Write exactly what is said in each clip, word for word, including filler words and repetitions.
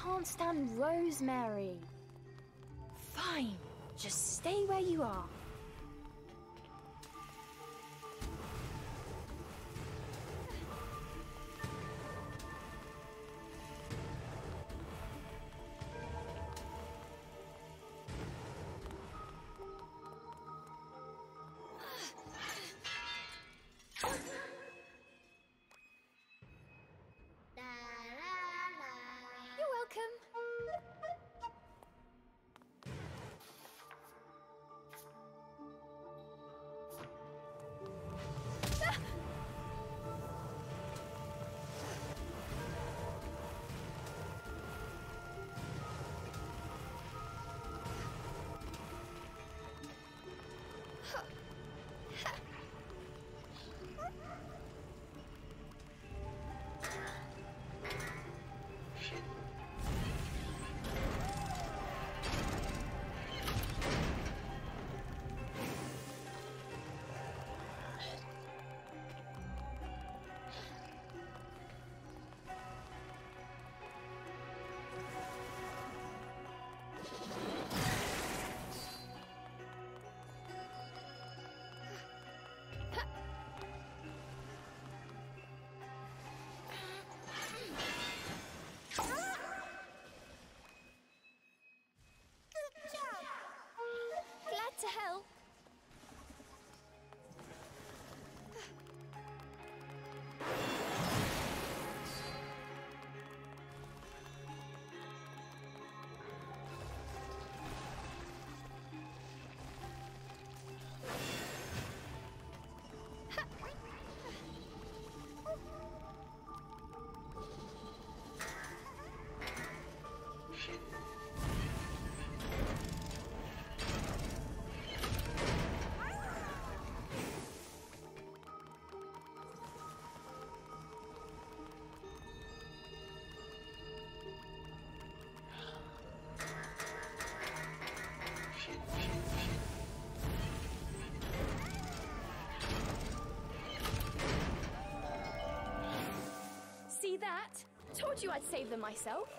can't stand Rosemary. Fine, just stay where you are. You're welcome. Glad to help. See that? Told you I'd save them myself.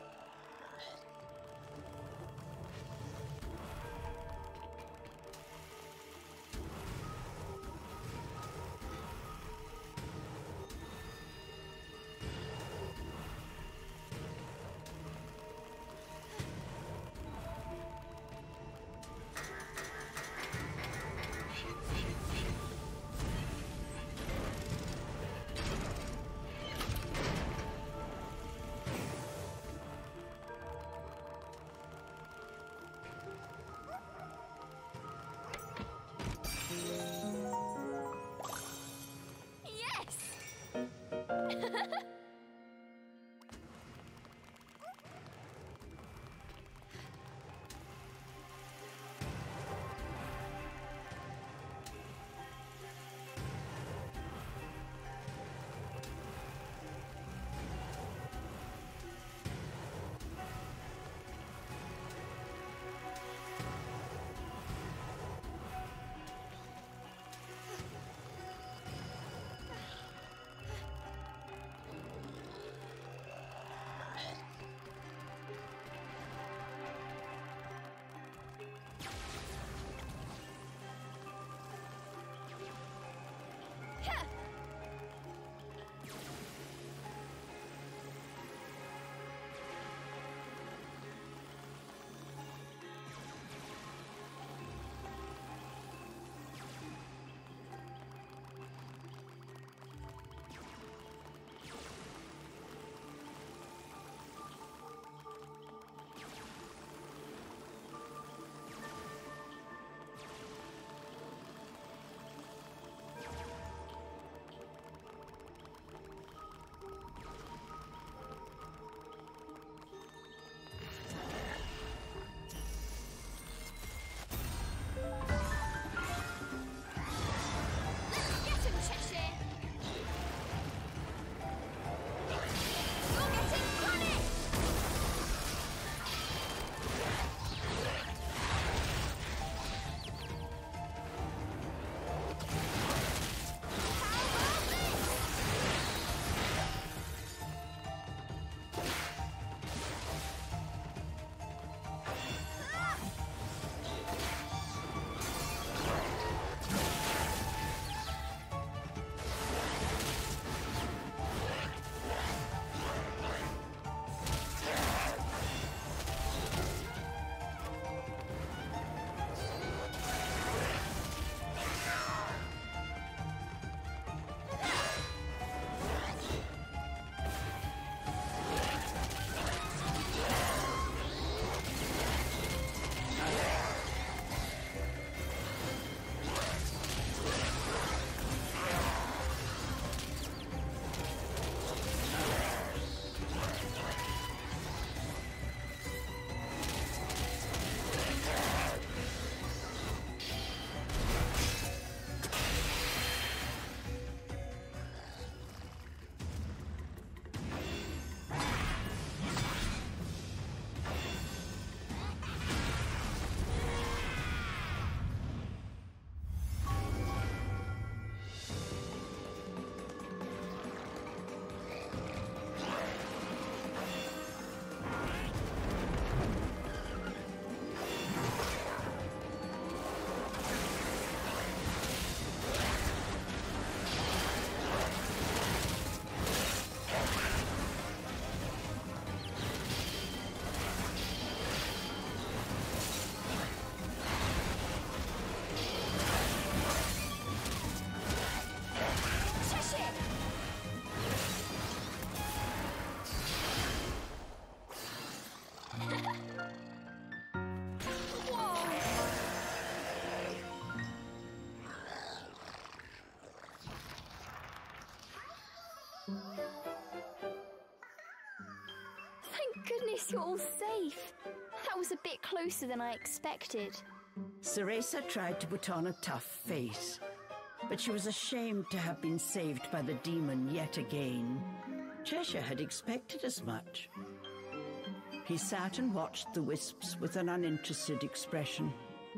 least you're all safe. That was a bit closer than I expected. Cereza tried to put on a tough face, but she was ashamed to have been saved by the demon yet again. Cheshire had expected as much. He sat and watched the wisps with an uninterested expression.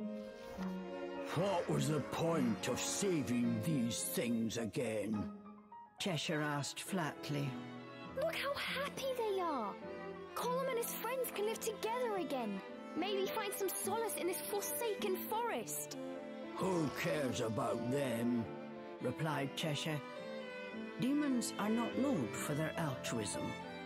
What was the point of saving these things again? Cheshire asked flatly. Look how happy they are. Colum and his friends can live together again. Maybe find some solace in this forsaken forest. Who cares about them? Replied Cheshire. Demons are not known for their altruism.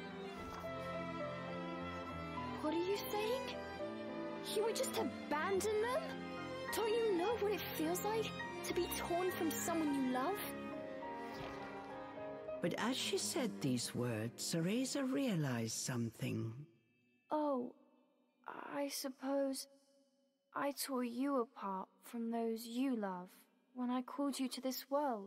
What are you saying? You would just abandon them? Don't you know what it feels like to be torn from someone you love? But as she said these words, Cereza realized something. Oh, I suppose I tore you apart from those you love when I called you to this world.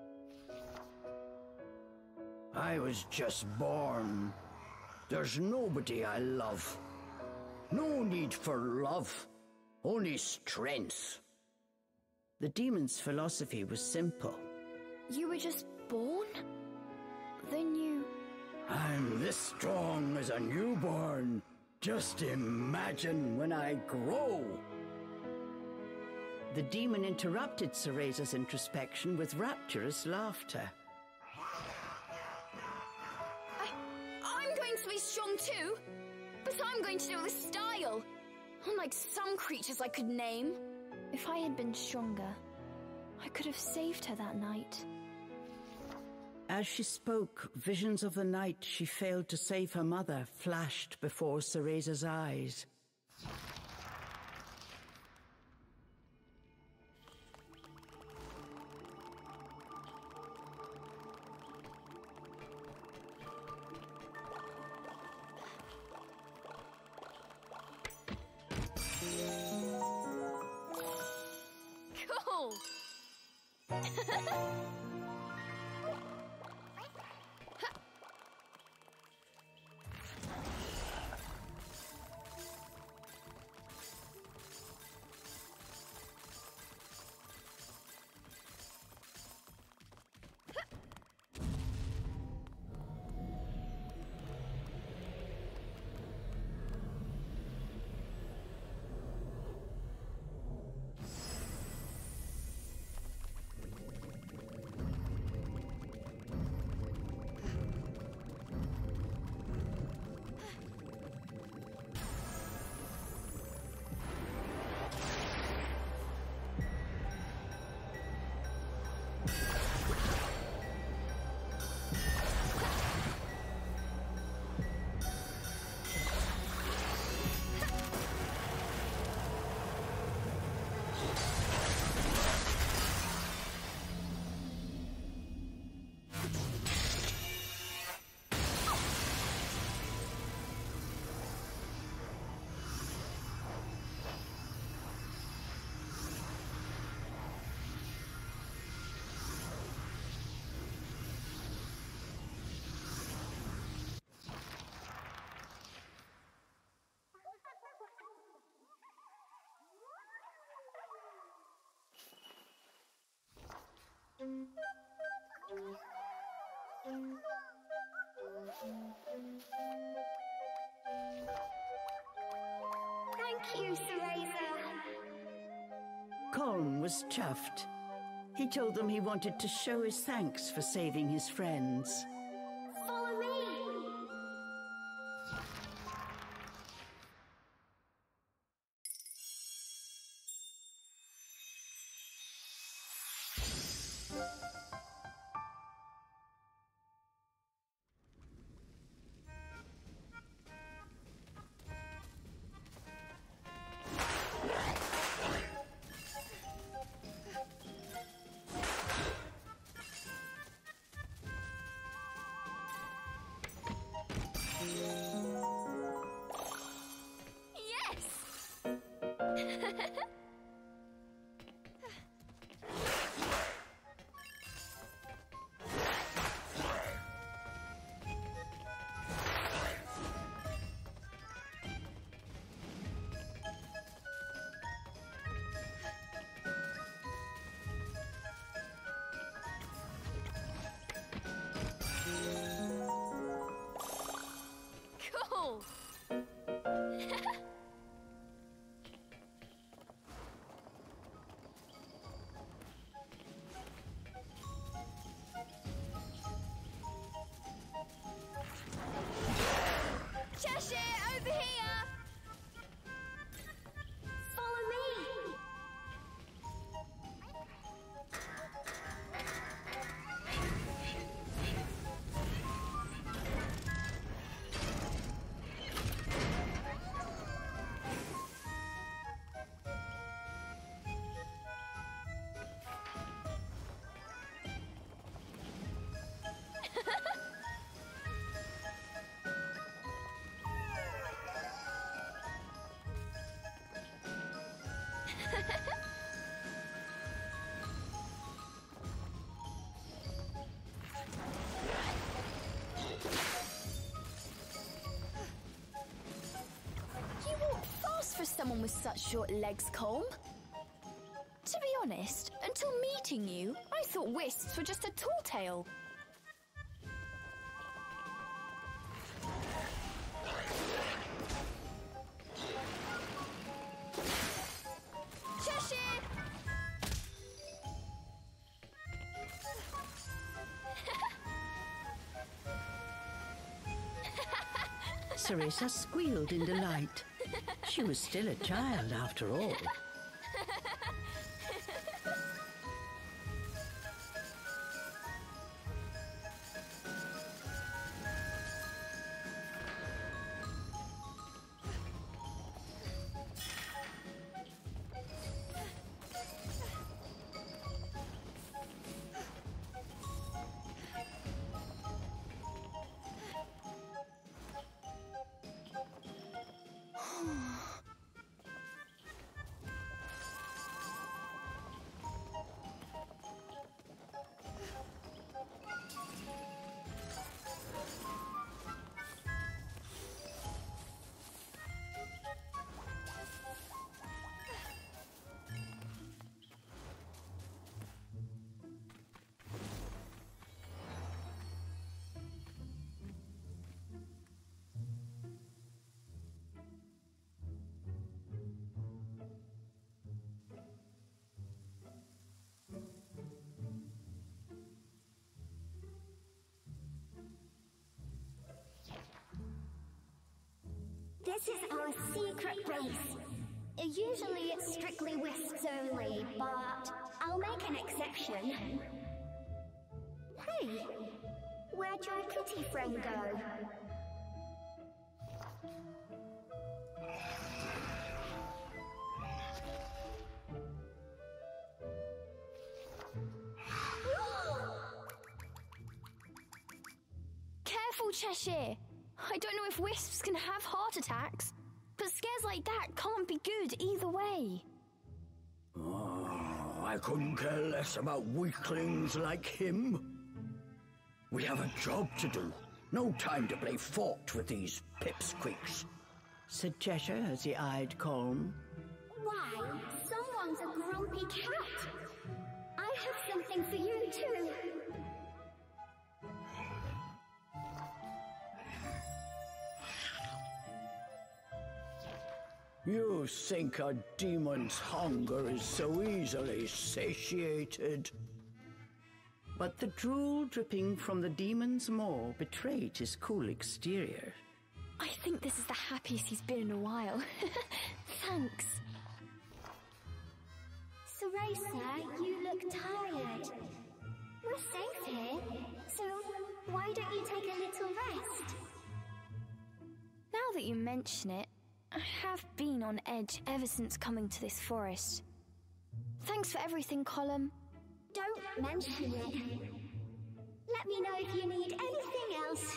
I was just born. There's nobody I love. No need for love, only strength. The demon's philosophy was simple. You were just born? Then you... I'm this strong as a newborn. Just imagine when I grow. The demon interrupted Cereza's introspection with rapturous laughter. I, I'm going to be strong too, but I'm going to do it with style. Unlike some creatures I could name. If I had been stronger, I could have saved her that night. As she spoke, visions of the night she failed to save her mother flashed before Cereza's eyes. Cool! Thank you, Cereza. Colm was chuffed. He told them he wanted to show his thanks for saving his friends. Follow me! someone with such short legs, Colm. To be honest, until meeting you, I thought wisps were just a tall tale. Cheshire! Ceresa squealed in delight. She was still a child after all. This is our secret base. Usually it's strictly wisps only, but I'll make an exception. Hey, where'd your kitty friend go? Careful, Cheshire! I don't know if wisps can have heart attacks, but scares like that can't be good either way. Oh, I couldn't care less about weaklings like him. We have a job to do. No time to play fort with these pipsqueaks, said Cheshire as he eyed Colm. Why, someone's a grumpy cat. I have something for you too. You think a demon's hunger is so easily satiated? But the drool dripping from the demon's maw betrayed his cool exterior. I think this is the happiest he's been in a while. Thanks. Ceresa, you look tired. We're safe here, so why don't you take a little rest? Now that you mention it, I have been on edge ever since coming to this forest. Thanks for everything, Colm. Don't mention it. Let me know if you need anything else.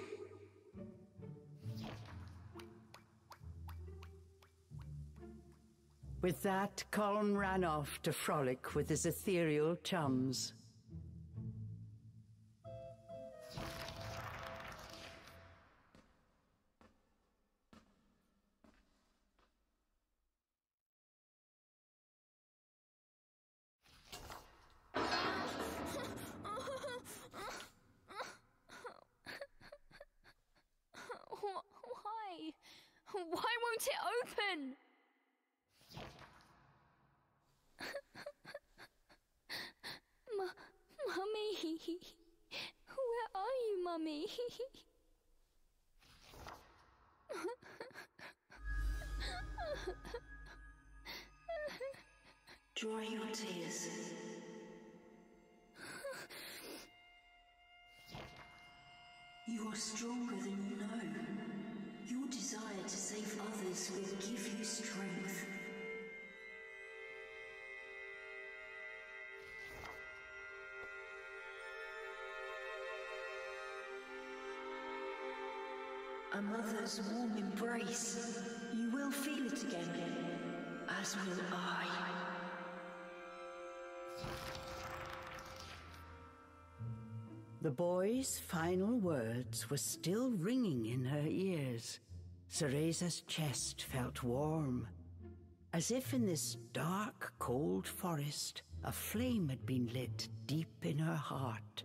With that, Colm ran off to frolic with his ethereal chums. Why won't it open? M- Mummy, where are you, Mummy? Dry your tears. You are stronger than you know. Your desire to save others will give you strength. A mother's warm embrace. You will feel it again, as will I. The boy's final words were still ringing in her ears. Ceresa's chest felt warm, As if in this dark, cold forest, a flame had been lit deep in her heart.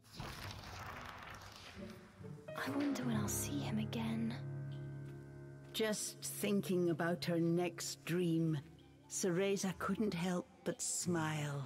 I wonder when I'll see him again. Just thinking about her next dream, Cereza couldn't help but smile.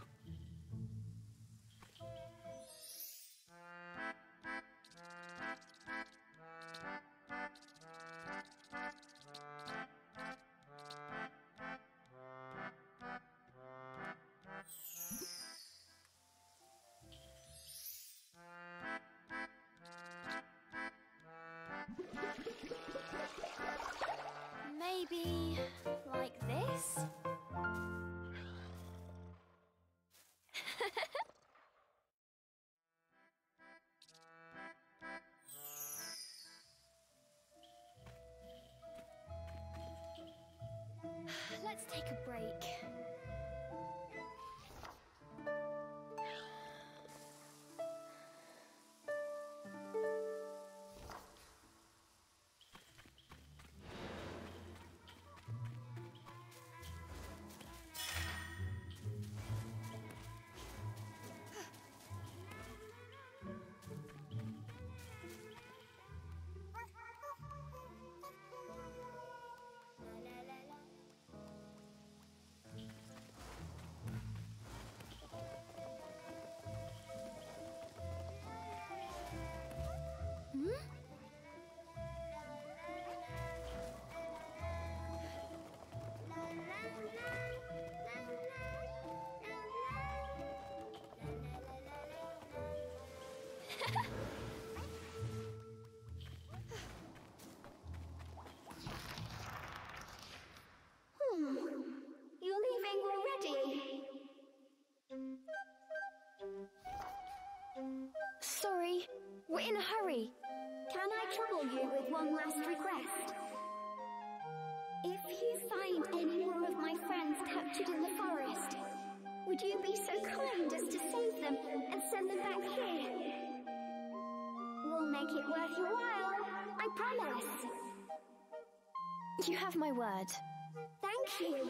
Maybe like this? Let's take a break. Hmm. You're leaving already? Sorry, we're in a hurry. Can I trouble you with one last request? If you find any more of my friends captured in the forest, would you be so kind as to save them and send them back here? We'll make it worth your while, I promise. You have my word. Thank you.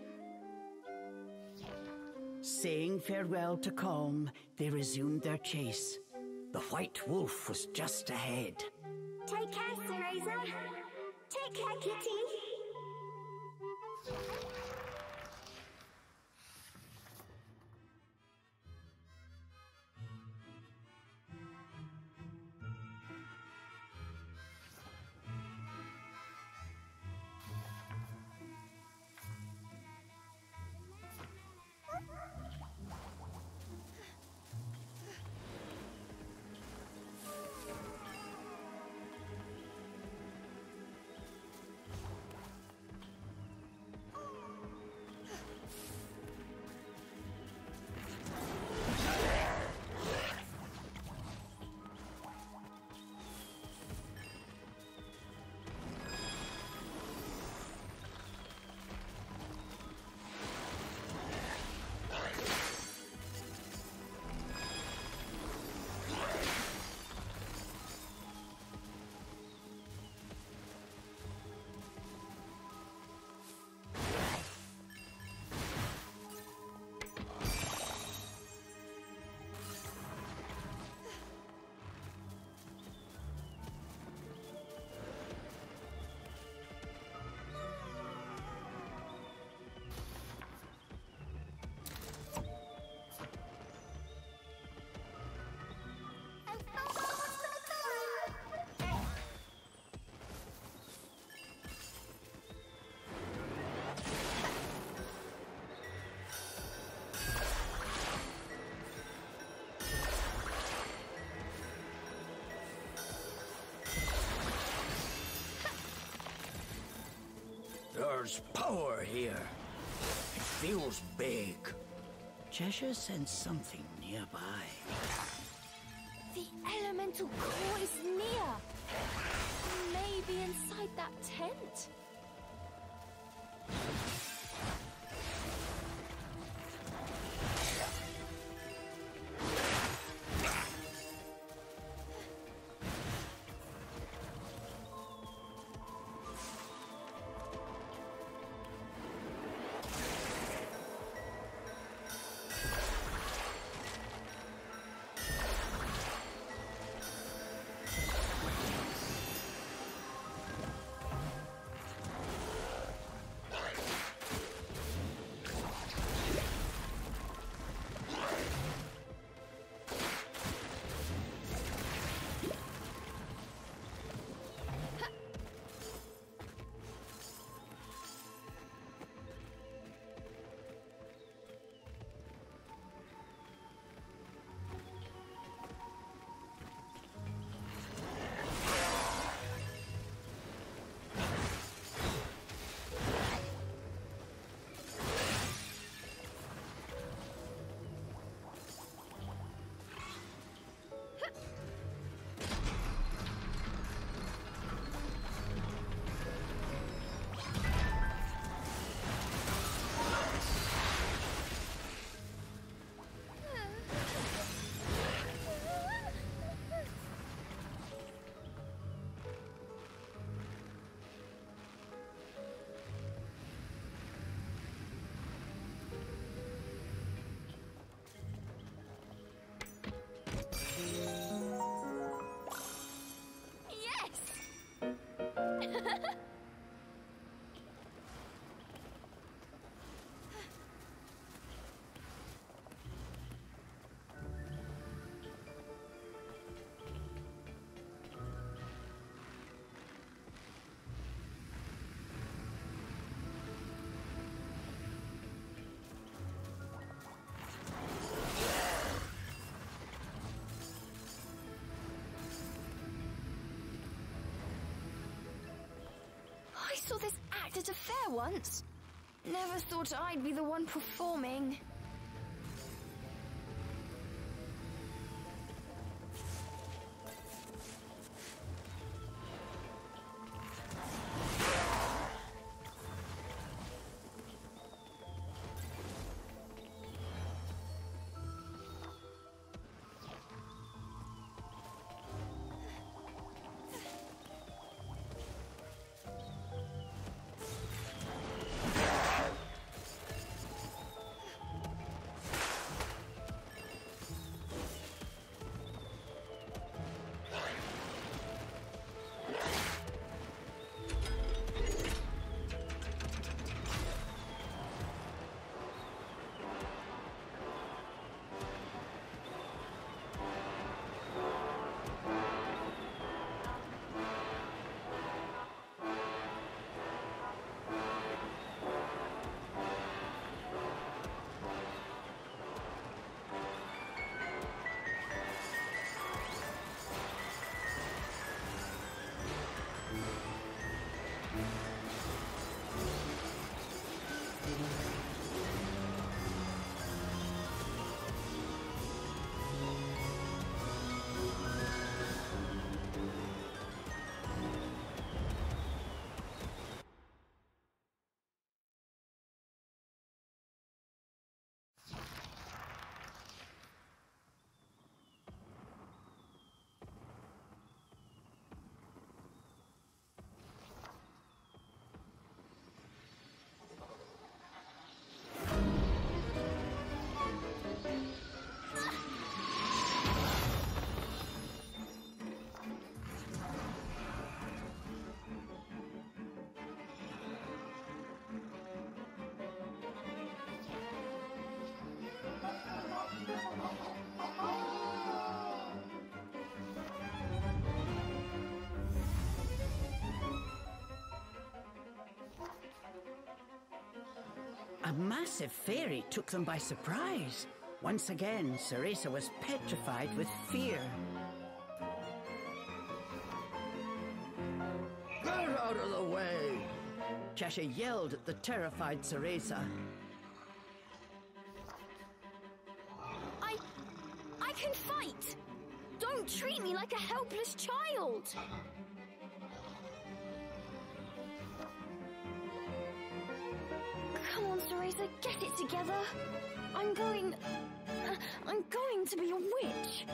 Saying farewell to Calm, they resumed their chase. The White Wolf was just ahead. Take care, Cereza. Take care, Kitty. There's power here. It feels big. Cheshire sensed something nearby. The elemental core is near. Maybe inside that tent. at a fair once. Never thought I'd be the one performing. A massive fairy took them by surprise. Once again, Cereza was petrified with fear. Get out of the way! Cheshire yelled at the terrified Cereza. I... I can fight! Don't treat me like a helpless child! Come on, Cereza, get it together. I'm going... Uh, I'm going to be a witch.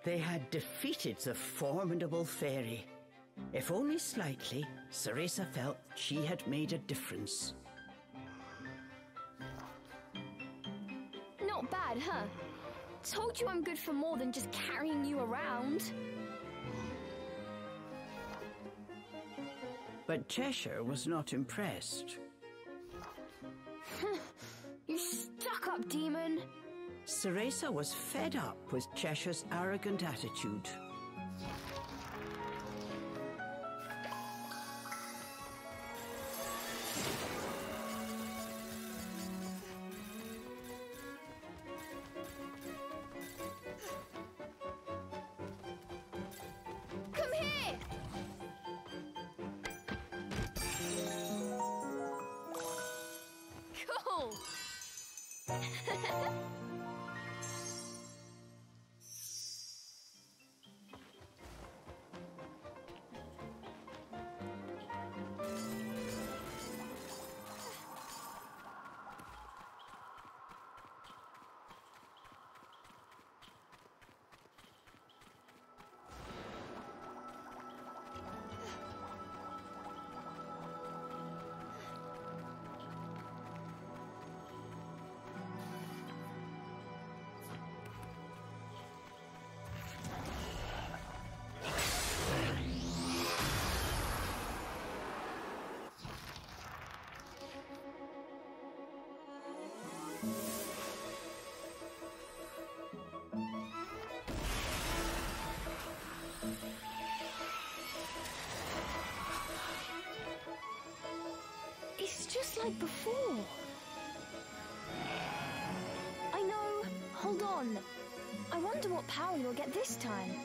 They had defeated the formidable fairy. If only slightly, Cereza felt she had made a difference. Not bad, huh? Told you I'm good for more than just carrying you around. But Cheshire was not impressed. You stuck-up demon! Cereza was fed up with Cheshire's arrogant attitude. Come here! Cool! It's just like before. I know. Hold on. I wonder what power you'll get this time.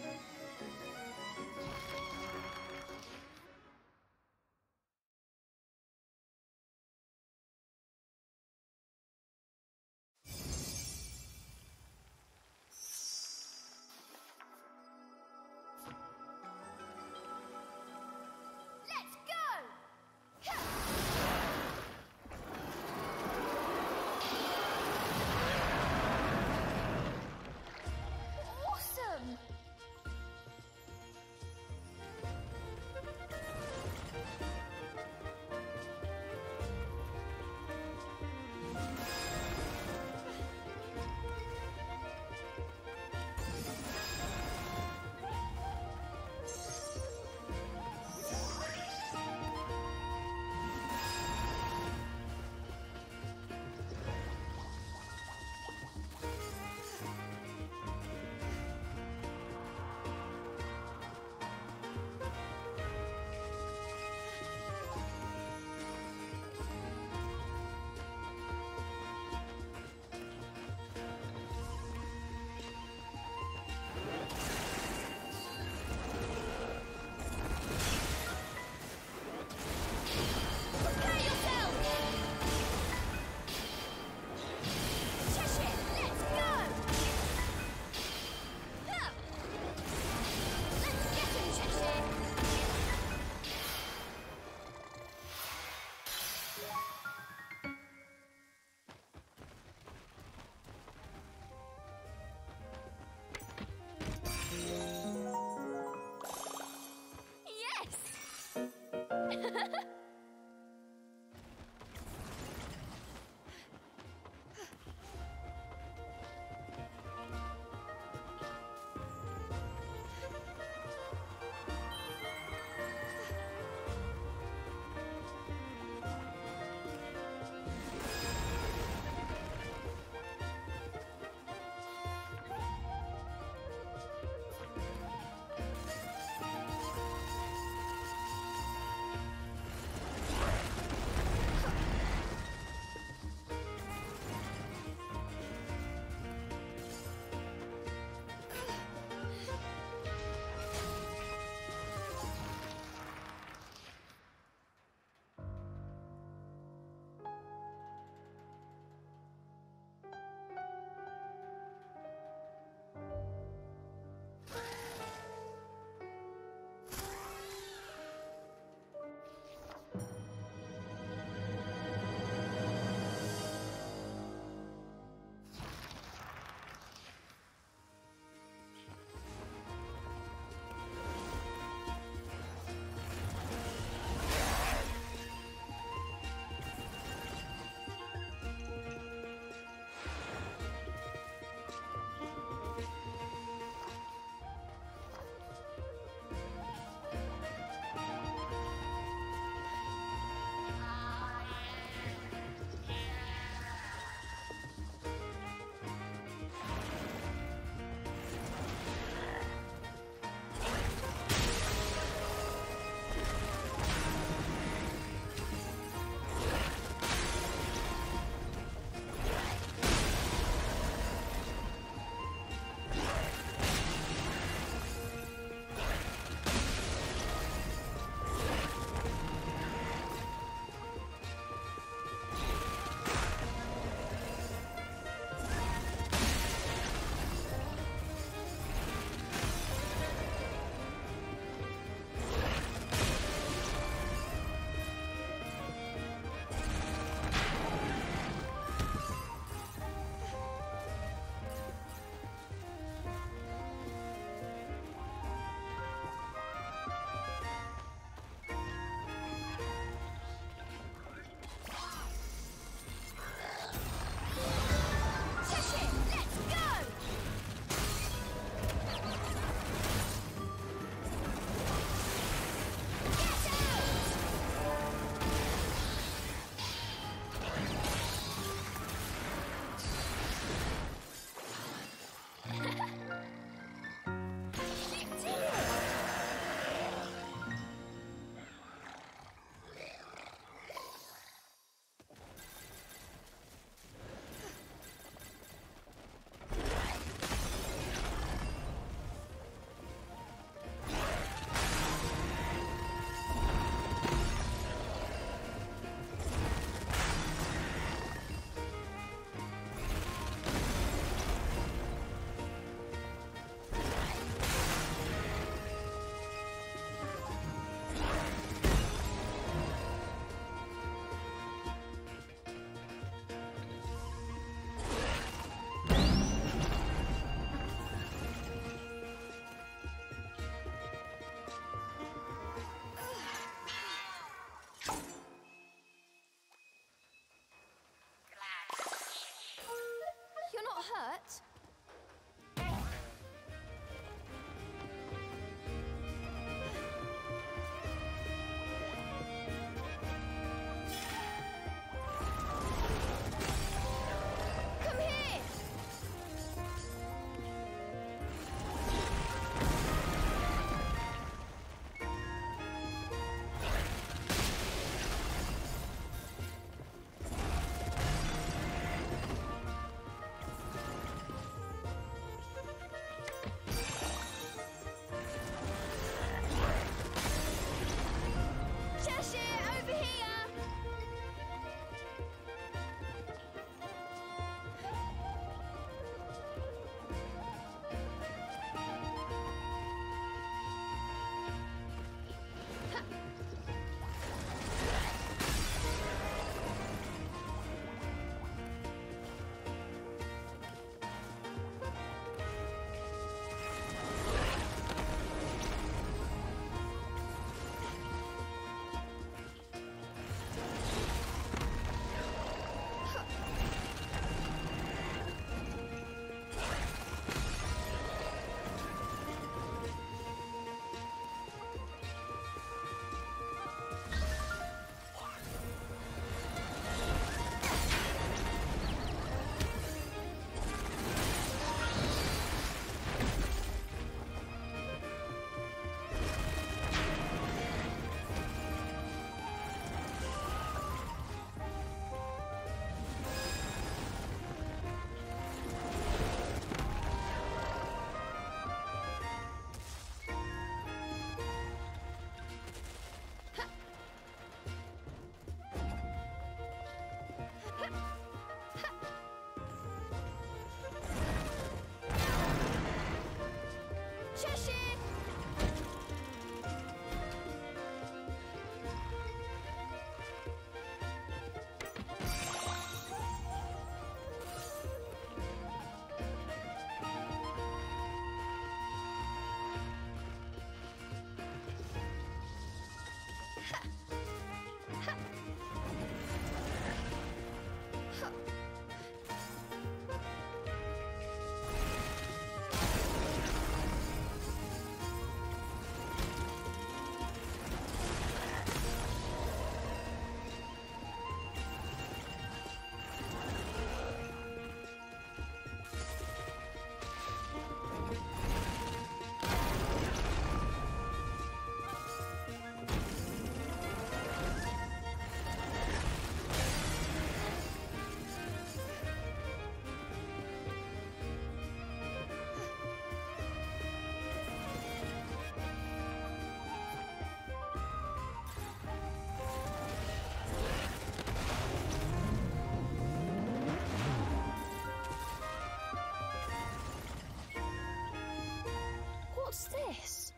this?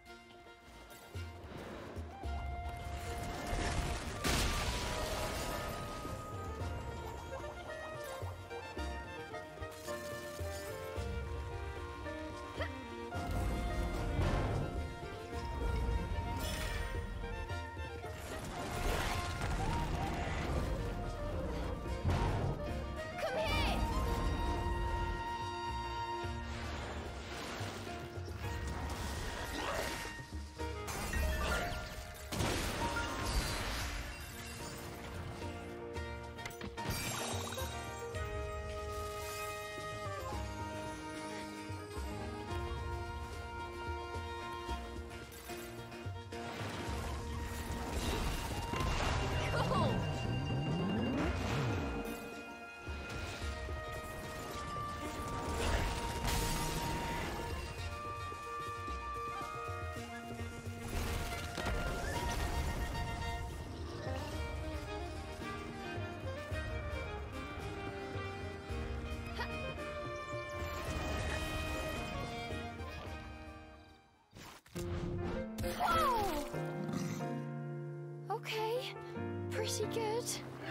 Okay, pretty good.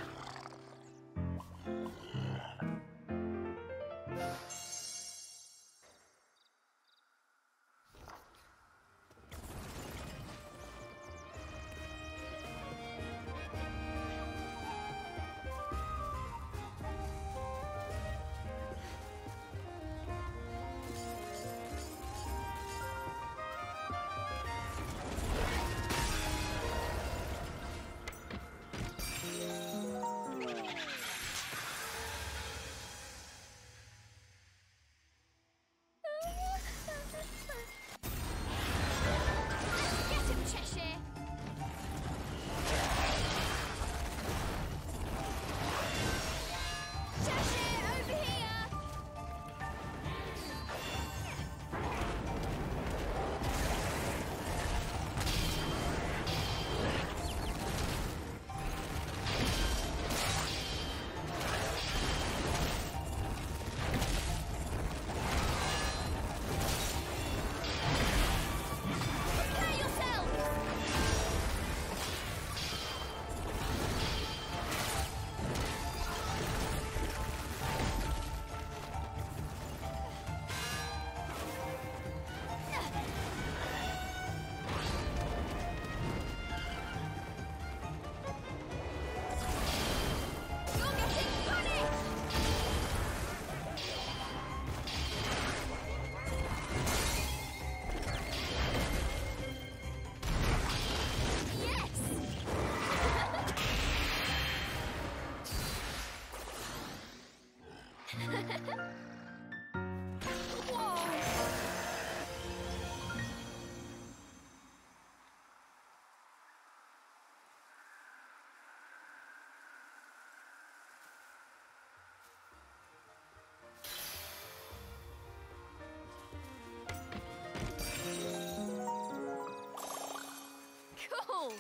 Cool!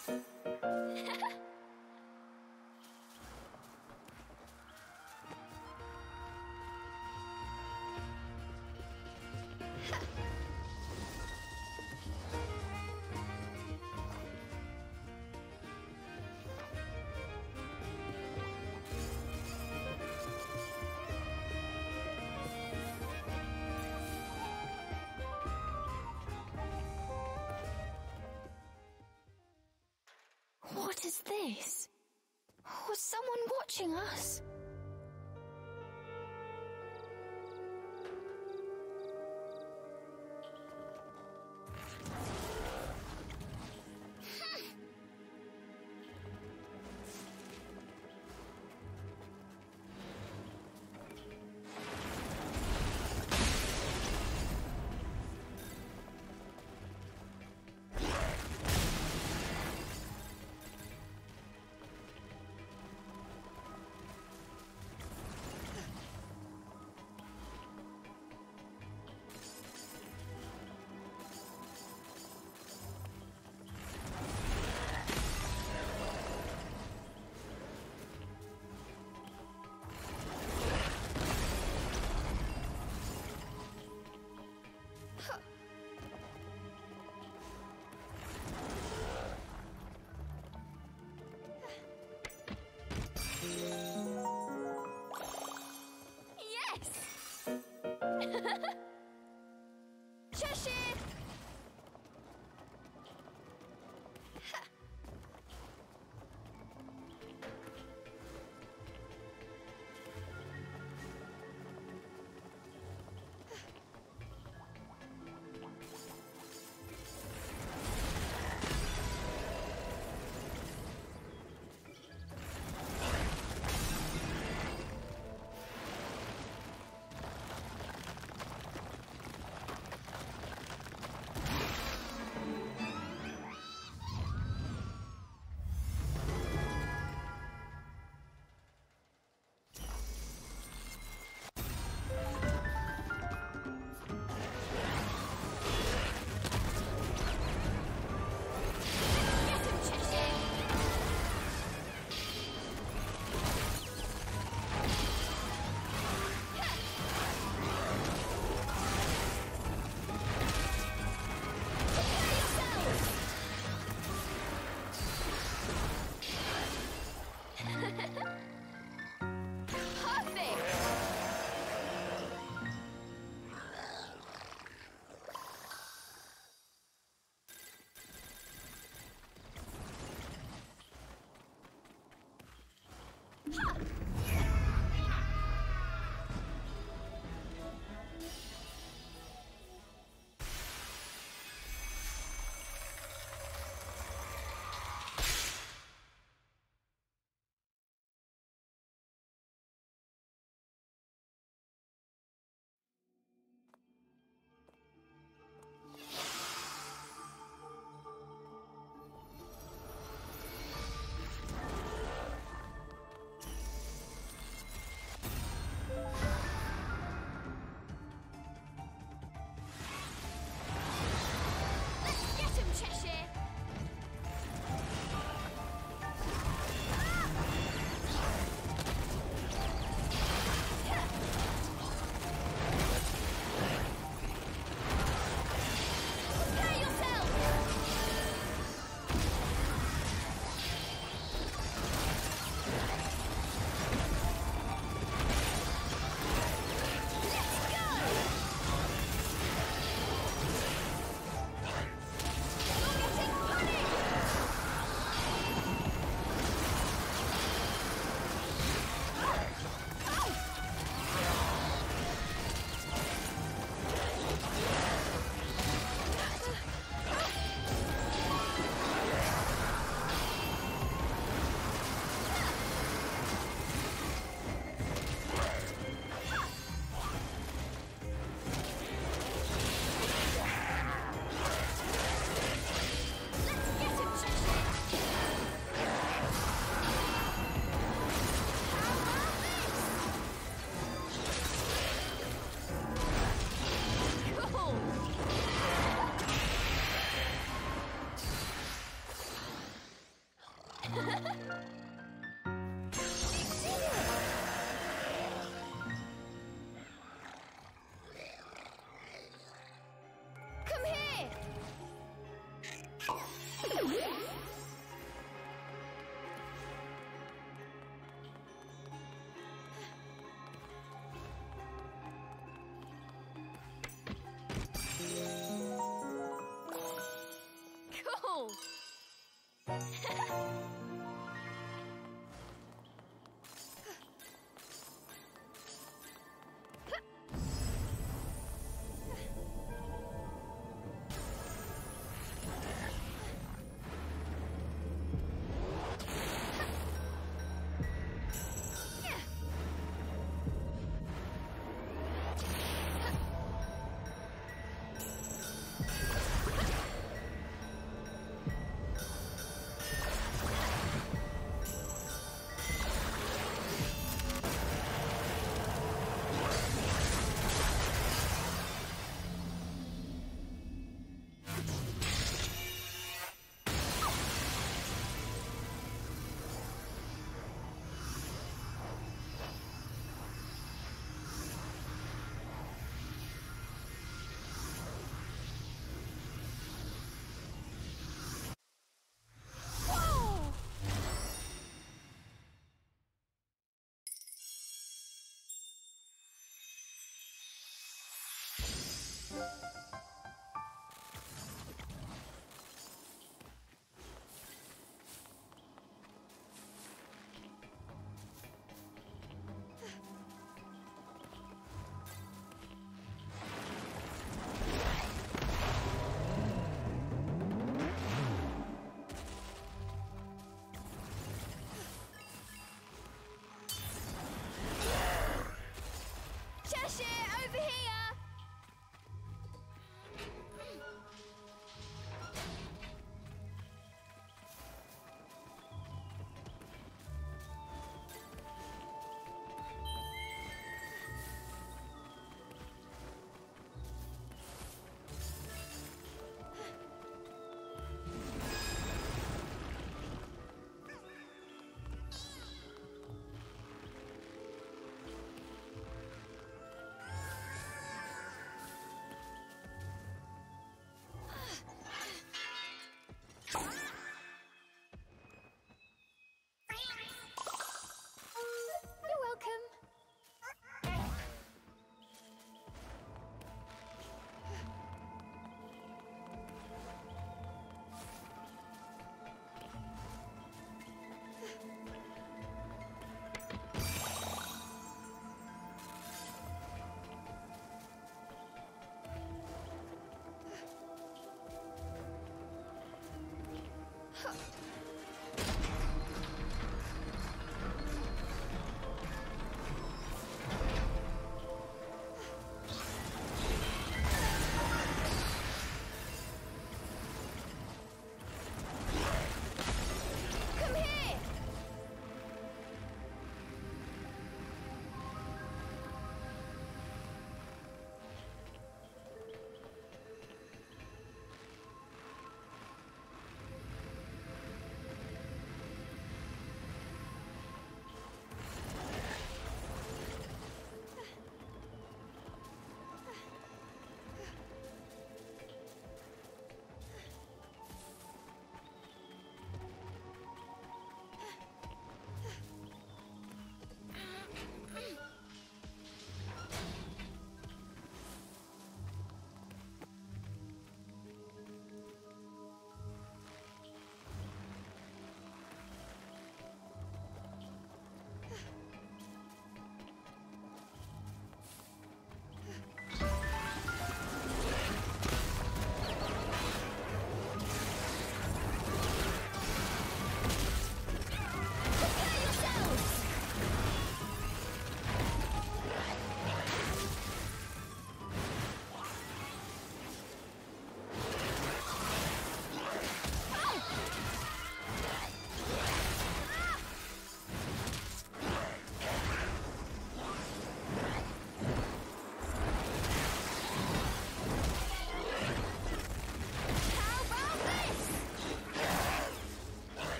What is this? Was someone watching us?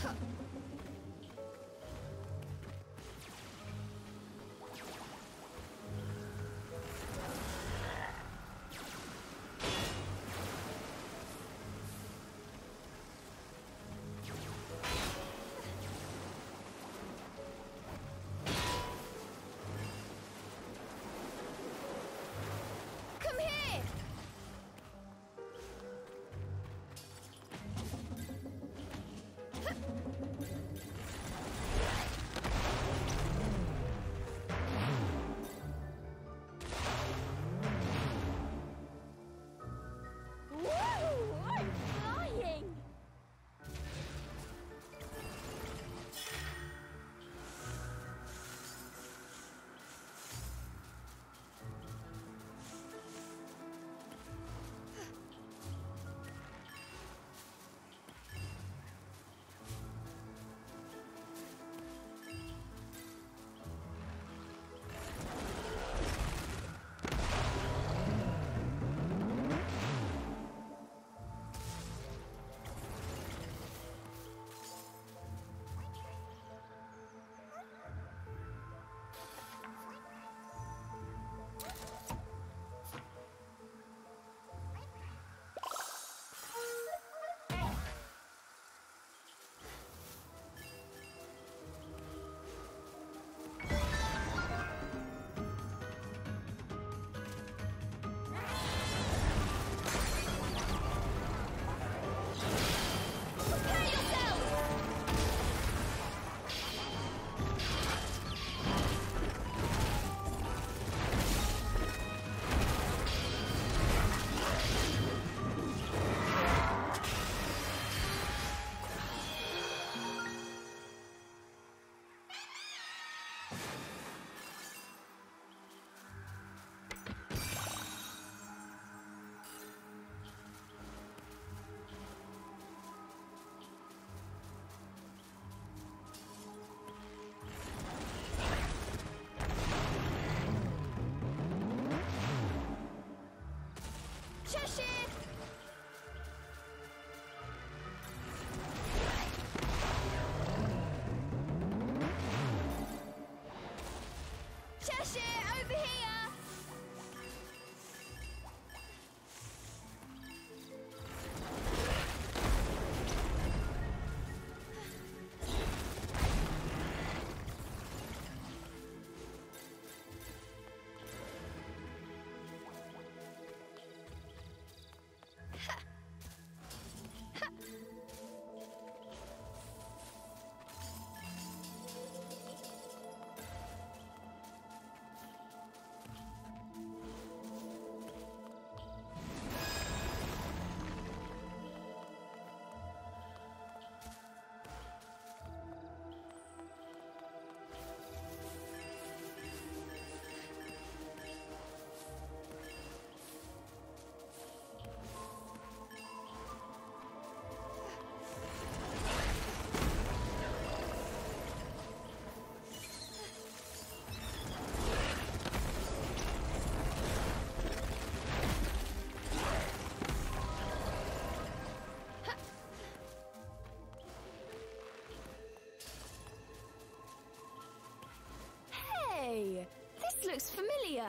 looks familiar.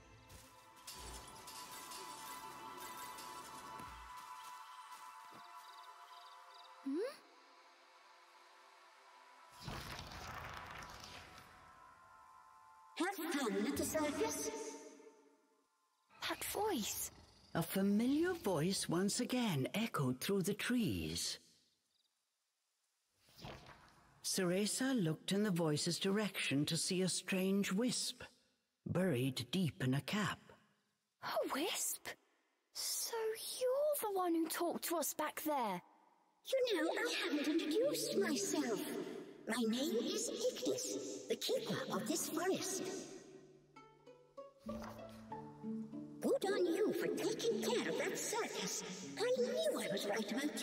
Hmm? Have fun at the circus? That voice. A familiar voice once again echoed through the trees. Cereza looked in the voice's direction to see a strange wisp, buried deep in a cap. A wisp? So you're the one who talked to us back there? You know, I haven't introduced myself. My name is Ignis, the keeper of this forest. Good on you for taking care of that circus. I knew I was right about you.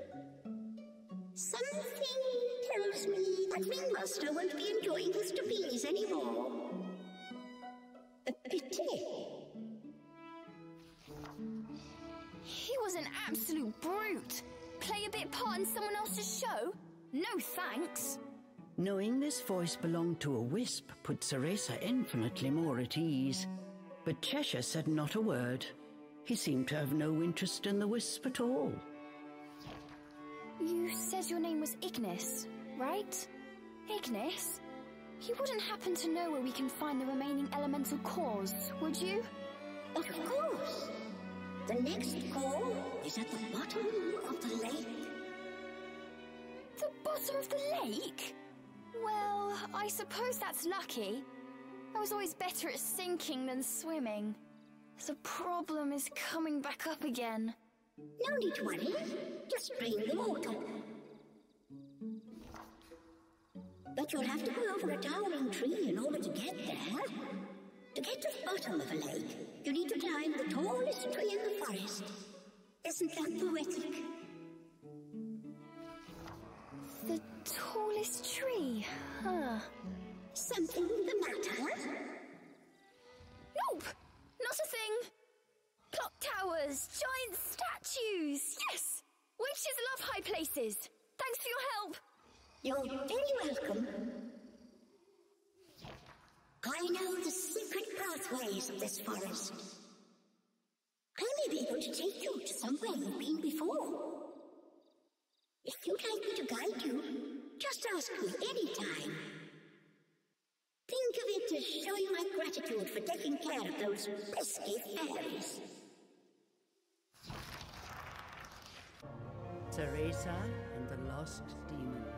Something tells me that Ringmaster won't be enjoying his trapeze anymore. A pity. He was an absolute brute. Play a bit part in someone else's show? No thanks. Knowing this voice belonged to a wisp put Cereza infinitely more at ease. But Cheshire said not a word. He seemed to have no interest in the wisp at all. You said your name was Ignis, right? Ignis? You wouldn't happen to know where we can find the remaining elemental cores, would you? Of course. The next core is at the bottom of the lake. The bottom of the lake? Well, I suppose that's lucky. I was always better at sinking than swimming. The problem is coming back up again. No need to worry. Just drain the water. But you'll have to go over a towering tree in order to get there. To get to the bottom of a lake, you need to climb the tallest tree in the forest. Isn't that poetic? The tallest tree, huh? Something the matter? Nope, not a thing. Clock towers, giant statues, yes! Witches love high places. Thanks for your help. You're very welcome. I know the secret pathways of this forest. I may be able to take you to somewhere you've been before. If you'd like me to guide you, just ask me anytime. Think of it as showing my gratitude for taking care of those pesky fairies. Cereza and the Lost Demon.